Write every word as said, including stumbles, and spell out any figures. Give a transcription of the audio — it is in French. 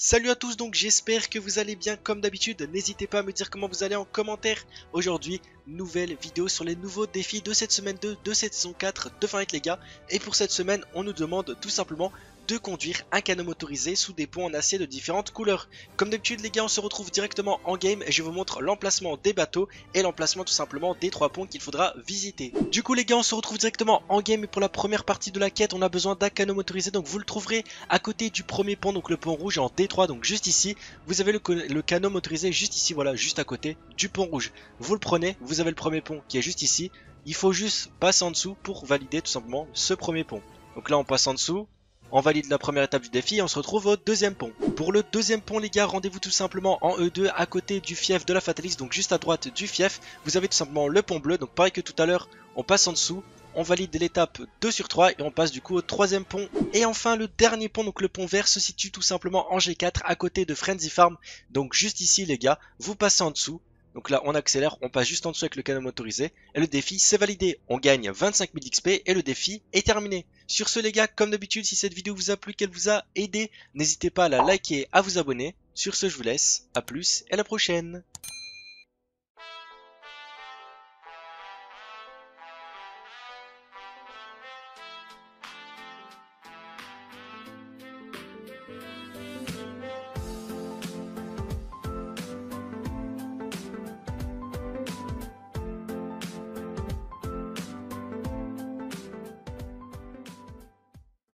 Salut à tous, donc j'espère que vous allez bien comme d'habitude. N'hésitez pas à me dire comment vous allez en commentaire. Aujourd'hui, nouvelle vidéo sur les nouveaux défis de cette semaine deux de cette saison quatre de Fortnite les gars. Et pour cette semaine, on nous demande tout simplement de conduire un canot motorisé sous des ponts en acier de différentes couleurs. Comme d'habitude les gars, on se retrouve directement en game et je vous montre l'emplacement des bateaux et l'emplacement tout simplement des trois ponts qu'il faudra visiter. Du coup les gars, on se retrouve directement en game et pour la première partie de la quête, on a besoin d'un canot motorisé. Donc vous le trouverez à côté du premier pont, donc le pont rouge en D trois, donc juste ici. Vous avez le, le canot motorisé juste ici, voilà, juste à côté du pont rouge. Vous le prenez, vous avez le premier pont qui est juste ici. Il faut juste passer en dessous pour valider tout simplement ce premier pont. Donc là on passe en dessous. On valide la première étape du défi et on se retrouve au deuxième pont. Pour le deuxième pont les gars, rendez-vous tout simplement en E deux à côté du fief de la Fatalis, donc juste à droite du fief. Vous avez tout simplement le pont bleu, donc pareil que tout à l'heure, on passe en dessous. On valide l'étape deux sur trois et on passe du coup au troisième pont. Et enfin le dernier pont, donc le pont vert, se situe tout simplement en G quatre à côté de Frenzy Farm. Donc juste ici les gars, vous passez en dessous. Donc là on accélère, on passe juste en dessous avec le canon motorisé. Et le défi c'est validé, on gagne vingt-cinq mille X P et le défi est terminé. Sur ce les gars, comme d'habitude, si cette vidéo vous a plu, qu'elle vous a aidé, n'hésitez pas à la liker et à vous abonner. Sur ce je vous laisse, à plus et à la prochaine.